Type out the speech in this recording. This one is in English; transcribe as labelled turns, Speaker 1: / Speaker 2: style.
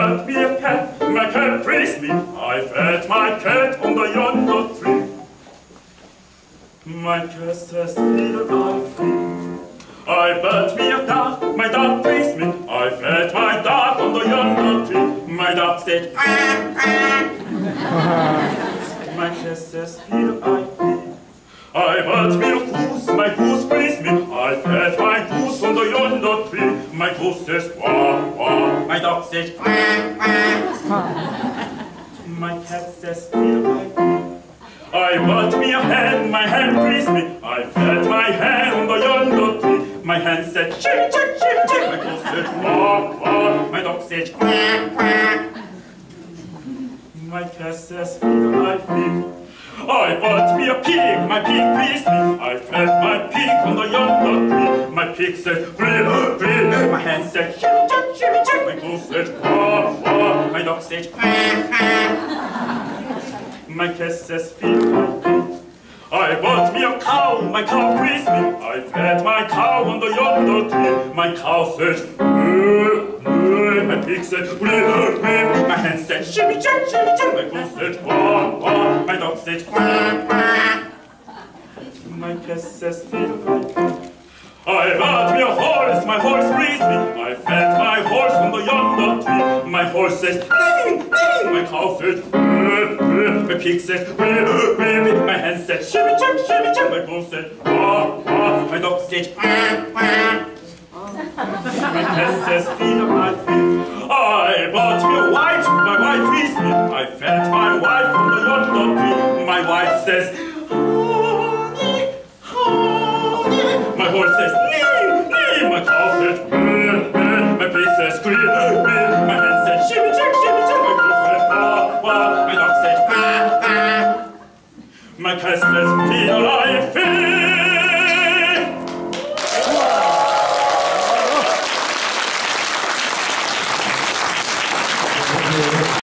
Speaker 1: got me a cat, my cat praised me. I fed my cat on the yonder tree. My cat says, feed I feed. I bought me a dog, my dog praised me. I fed my dog on the yonder tree. My dog said, my cat says, feed I feed. I bought me a goose, my goose praised me. I fed my goose on the yonder tree. My goose says, quack, quack. My dog says, quack, quack. My cat says, feed I feed. I bought me a hen, my hen praised me. I fed my hen on the yonder tree. My hen said, chick, chick, chick, chick. My goose said, quack, quack. My dog said, quack, quack. My cat says, feed I feed. I bought me a pig, my pig praised me. I fed my pig on the yonder tree. My pig said, blee, blee. My hen said, shimmy, chick, shimmy, chick. My goose said, quack, quack. My dog said, quack, quack. My cat says, feed I feed. I bought me a cow, my cow praised me. I fed my cow on the yonder tree. My cow said, moo, moo. My pig said, bleep, bleep. My hen said, shimmy, chick, shimmy, chick. My goose said, quack, quack. My dog said, quack, quack. My cat says, feed I feed. I bought me a horse, my horse praised me. I fed my horse on the yonder tree. My horse says, ding, ding. My cow said, bleep, bleep. My pig said, bleep, bleep. My hen said, shimmy, chick, shimmy, chick. My goose said, quack, quack. My dog said, quack, quack. My cat says, feed I feed. I bought me a wife, my wife praised me. I fed my wife on the yonder tree. My wife says, honey, honey. My horse says, nee, nee. My cow says, bleh, bleh. My pig says, squeal, bleh. My hen says, shimmy, chick, shimmy, chick. My goose says, quack, quack. My dog says, quack, quack. My cat says, feed I feed.